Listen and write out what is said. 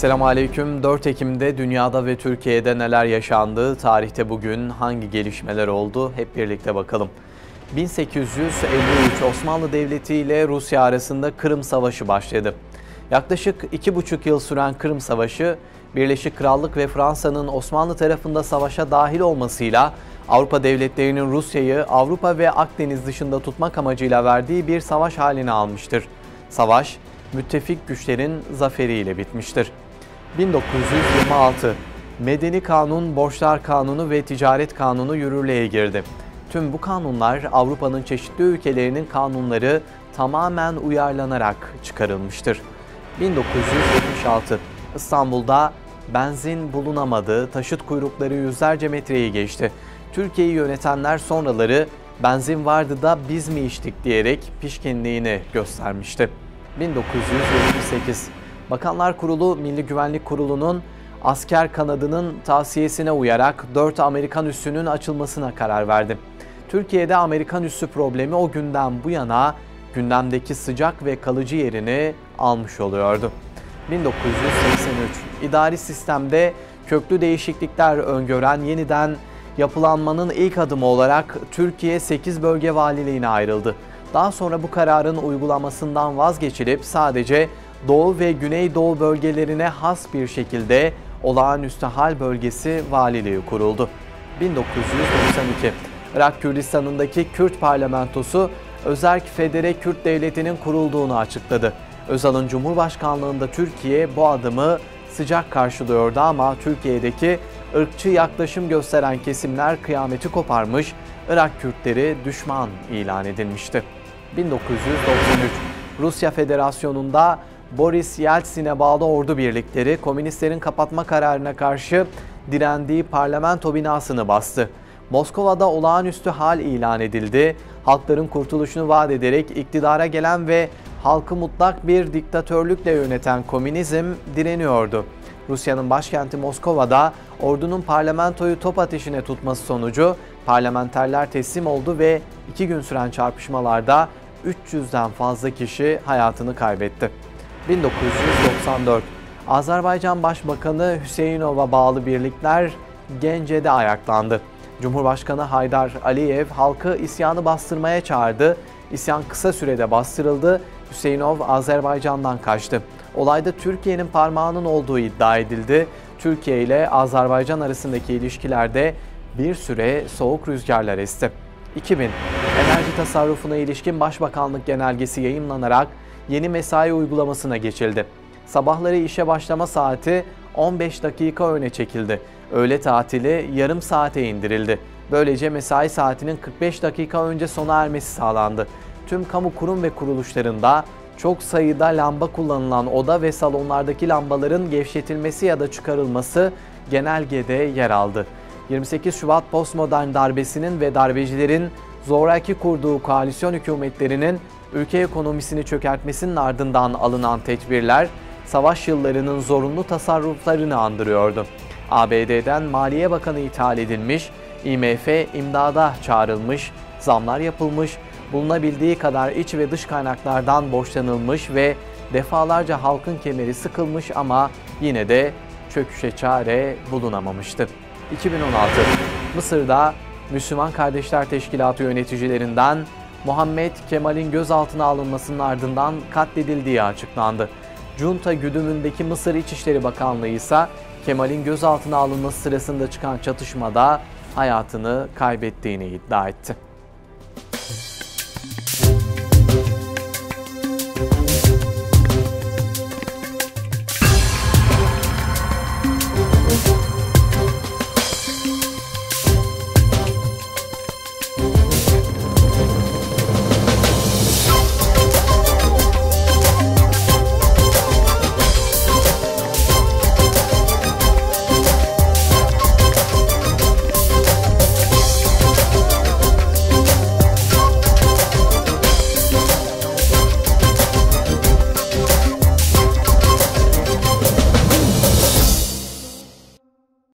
Selamünaleyküm. 4 Ekim'de dünyada ve Türkiye'de neler yaşandı? Tarihte bugün hangi gelişmeler oldu? Hep birlikte bakalım. 1853 Osmanlı Devleti ile Rusya arasında Kırım Savaşı başladı. Yaklaşık 2,5 yıl süren Kırım Savaşı, Birleşik Krallık ve Fransa'nın Osmanlı tarafında savaşa dahil olmasıyla Avrupa devletlerinin Rusya'yı Avrupa ve Akdeniz dışında tutmak amacıyla verdiği bir savaş haline almıştır. Savaş, müttefik güçlerin zaferiyle bitmiştir. 1926 Medeni Kanun, Borçlar Kanunu ve Ticaret Kanunu yürürlüğe girdi. Tüm bu kanunlar Avrupa'nın çeşitli ülkelerinin kanunları tamamen uyarlanarak çıkarılmıştır. 1976 İstanbul'da benzin bulunamadı, taşıt kuyrukları yüzlerce metreyi geçti. Türkiye'yi yönetenler sonraları benzin vardı da biz mi içtik diyerek pişkinliğini göstermişti. 1978 Bakanlar Kurulu, Milli Güvenlik Kurulu'nun asker kanadının tavsiyesine uyarak 4 Amerikan üssünün açılmasına karar verdi. Türkiye'de Amerikan üssü problemi o günden bu yana gündemdeki sıcak ve kalıcı yerini almış oluyordu. 1983 İdari sistemde köklü değişiklikler öngören yeniden yapılanmanın ilk adımı olarak Türkiye 8 bölge valiliğine ayrıldı. Daha sonra bu kararın uygulamasından vazgeçilip sadece Doğu ve Güneydoğu bölgelerine has bir şekilde olağanüstü hal bölgesi valiliği kuruldu. 1992 Irak Kürdistan'ındaki Kürt parlamentosu Özerk Federe Kürt Devleti'nin kurulduğunu açıkladı. Özal'ın Cumhurbaşkanlığında Türkiye bu adımı sıcak karşılıyordu ama Türkiye'deki ırkçı yaklaşım gösteren kesimler kıyameti koparmış, Irak Kürtleri düşman ilan edilmişti. 1993 Rusya Federasyonu'nda Boris Yeltsin'e bağlı ordu birlikleri komünistlerin kapatma kararına karşı direndiği parlamento binasını bastı. Moskova'da olağanüstü hal ilan edildi. Halkların kurtuluşunu vaat ederek iktidara gelen ve halkı mutlak bir diktatörlükle yöneten komünizm direniyordu. Rusya'nın başkenti Moskova'da ordunun parlamentoyu top ateşine tutması sonucu parlamenterler teslim oldu ve 2 gün süren çarpışmalarda 300'den fazla kişi hayatını kaybetti. 1994 Azerbaycan Başbakanı Hüseyinov'a bağlı birlikler Gence'de ayaklandı. Cumhurbaşkanı Haydar Aliyev halkı isyanı bastırmaya çağırdı. İsyan kısa sürede bastırıldı. Hüseyinov Azerbaycan'dan kaçtı. Olayda Türkiye'nin parmağının olduğu iddia edildi. Türkiye ile Azerbaycan arasındaki ilişkilerde bir süre soğuk rüzgarlar esti. 2000 Enerji tasarrufuna ilişkin Başbakanlık genelgesi yayımlanarak yeni mesai uygulamasına geçildi. Sabahları işe başlama saati 15 dakika öne çekildi. Öğle tatili yarım saate indirildi. Böylece mesai saatinin 45 dakika önce sona ermesi sağlandı. Tüm kamu kurum ve kuruluşlarında çok sayıda lamba kullanılan oda ve salonlardaki lambaların gevşetilmesi ya da çıkarılması genelgede yer aldı. 28 Şubat postmodern darbesinin ve darbecilerin zoraki kurduğu koalisyon hükümetlerinin ülke ekonomisini çökertmesinin ardından alınan tedbirler, savaş yıllarının zorunlu tasarruflarını andırıyordu. ABD'den Maliye Bakanı ithal edilmiş, IMF imdada çağrılmış, zamlar yapılmış, bulunabildiği kadar iç ve dış kaynaklardan borçlanılmış ve defalarca halkın kemeri sıkılmış ama yine de çöküşe çare bulunamamıştı. 2016 Mısır'da Müslüman Kardeşler Teşkilatı yöneticilerinden Muhammed Kemal'in gözaltına alınmasının ardından katledildiği açıklandı. Junta güdümündeki Mısır İçişleri Bakanlığı ise Kemal'in gözaltına alınması sırasında çıkan çatışmada hayatını kaybettiğini iddia etti.